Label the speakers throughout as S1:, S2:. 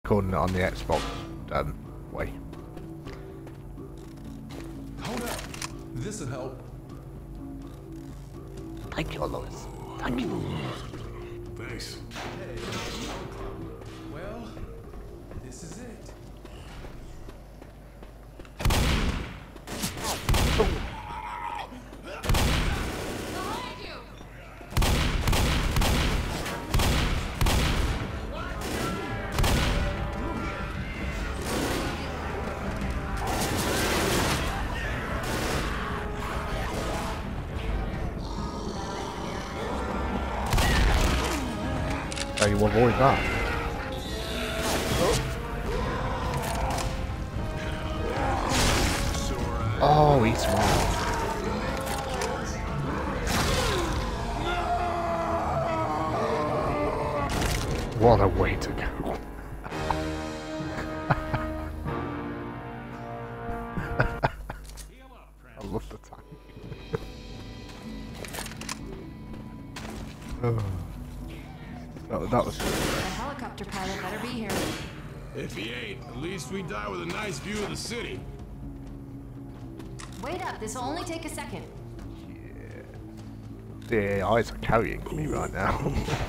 S1: recording it on the Xbox way.
S2: Hold up. This'll help.
S1: Thank you, Lois. Thank you.
S2: Thanks. Hey, no problem. Well, this is it.
S1: So you avoid that. Oh, he's smart. What a way to go. I love the time. That was.
S3: The helicopter pilot better be here.
S2: If he ain't, at least we die with a nice view of the city.
S3: Wait up, this will only take a second.
S1: The AIs are carrying me right now.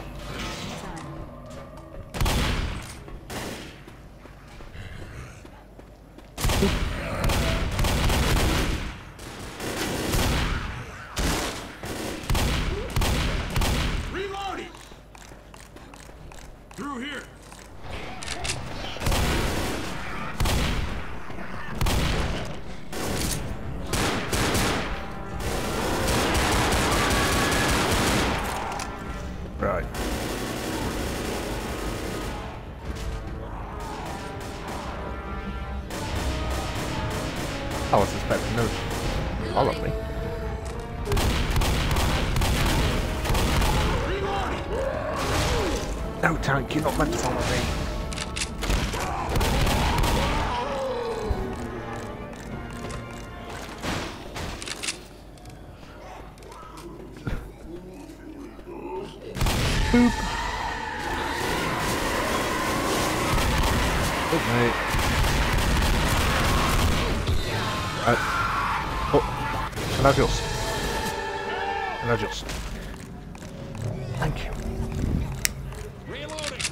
S2: Reloading! Through here!
S1: Right. I was expecting no follow me. No, tank, you're not meant to follow me. Boop. Good mate. Oh, can I just? Can I just? Thank you.
S2: Reloading!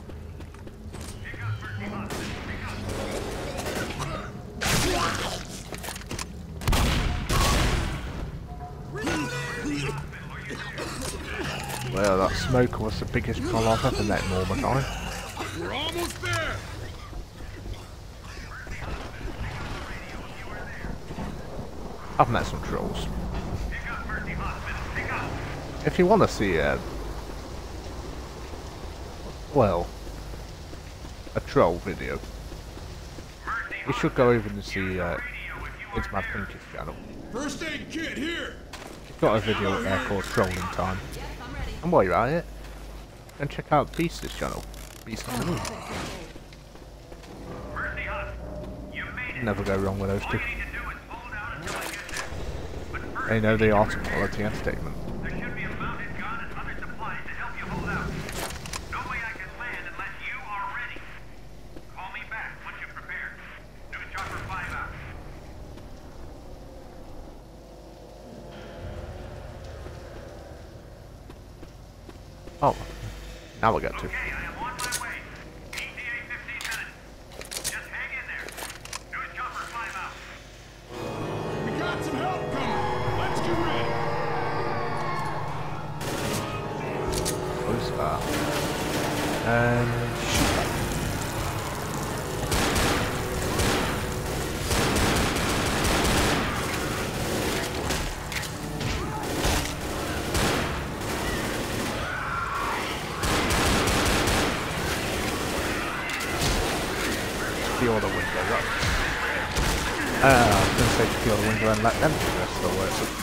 S1: Well, that smoker was the biggest troll I've ever met in all my time.
S2: We're almost there!
S1: I've met some trolls. If you want to see well, a troll video, you should go over and see It's Mad Pinky's channel.
S2: First aid kit here!
S1: He's got a video up there called Trolling Time. And while you're at it, then check out Beast's channel. Beast on the Move. Never go wrong with those two. They know the art of quality entertainment.
S4: There should be a mounted gun and other supplies to help you hold out. No way I can land unless you are ready. Call me back once you're prepared. News chopper 5 out.
S1: Oh, now we got to.
S4: Okay, I am on my way. ETA 15 minutes. Just hang in there. News chopper 5 out.
S2: We got some help coming! Let's get ready!
S1: Who's that? Shoot that. Secure the window, right? I was going to say secure the window and let them do the rest of the work.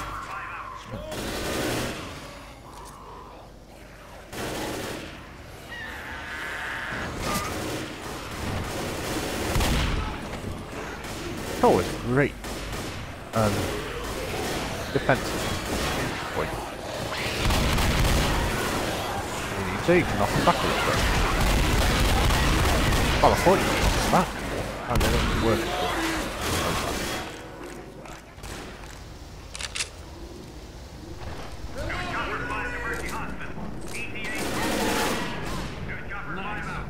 S1: It's always great. Defensive. Wait. You need to, you can knock them back a little bit. Well, I thought you were back. And then it was working.
S4: Chopper 5 to Mercy Hospital. ETA. New Chopper 5 out.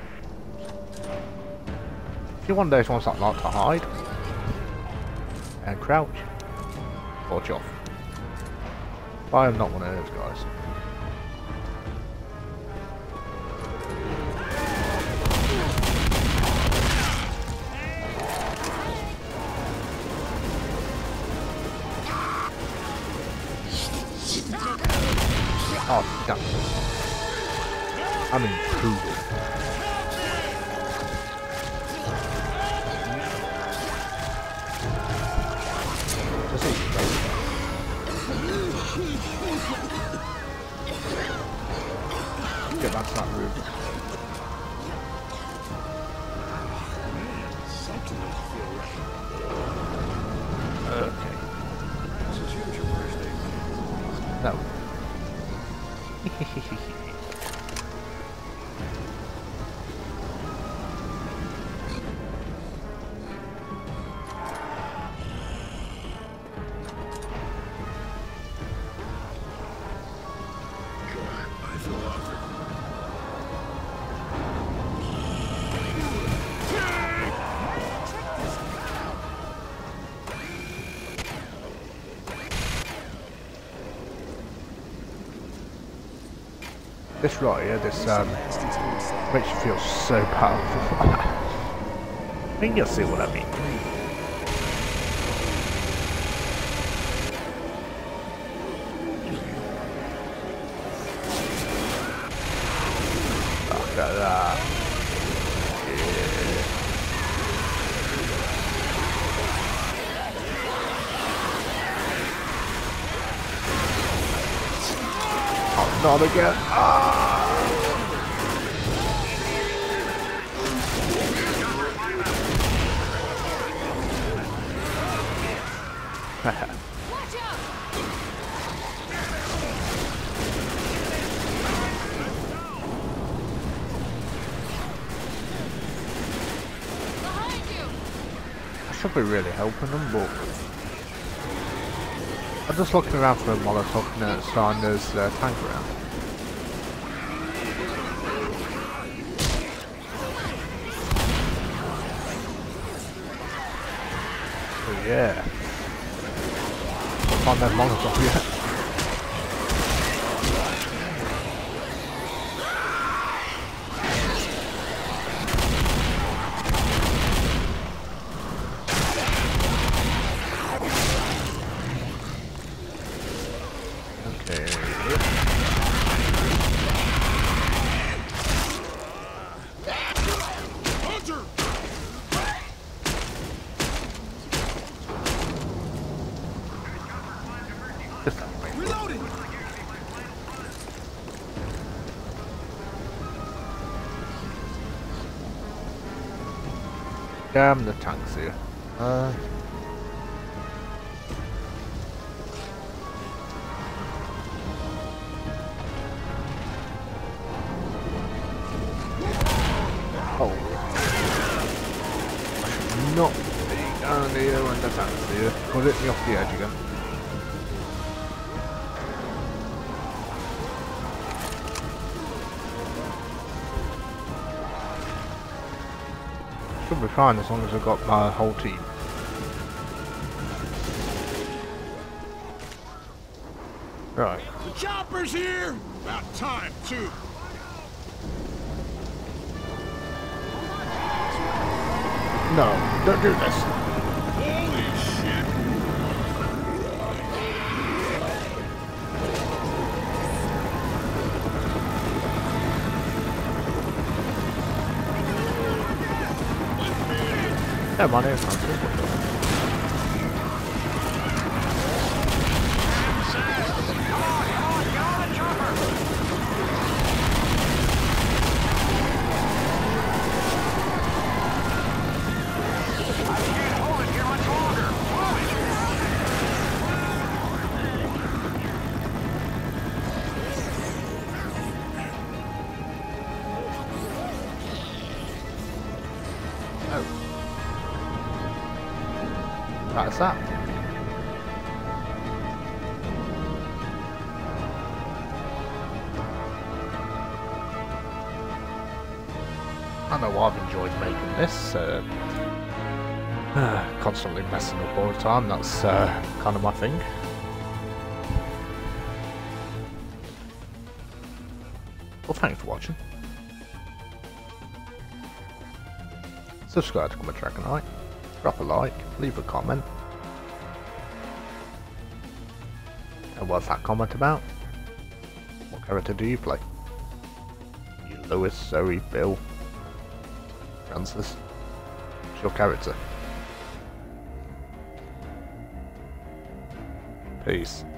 S1: You're one of those ones that like to hide. And crouch. Or chuff. I am not one of those guys. Oh, damn. I'm intruding. Just eat it, baby. Get back to that room.
S2: Something doesn't feel right.
S1: Okay.
S2: This is huge your birthday.
S1: No.
S2: I feel awkward.
S1: This right here, this makes you feel so powerful. I think you'll see what I mean. Look at that. Oh, not again.
S3: Watch out! Behind you!
S1: I should be really helping them, but I'm just looking around for a Molotov and it's starting there's a tank around. Oh yeah. Can't find that Molotov yet.
S2: Hunter! Reloading!
S1: Damn, the tanks here. Oh. I should not be down here when the tank's here. Put it me off the edge again. Should be fine as long as I've got my whole team. Right.
S2: The chopper's here! About time, too.
S1: No, don't do this.
S2: Holy shit!
S1: Yeah, my name's Francis. Oh. That's that. I know I've enjoyed making this. Constantly messing up all the time, that's kind of my thing. Well, thanks for watching. Subscribe to Comet Dragonite, drop a like, leave a comment. And what's that comment about? What character do you play? You Lewis, Zoe, Bill, Francis? What's your character? Peace.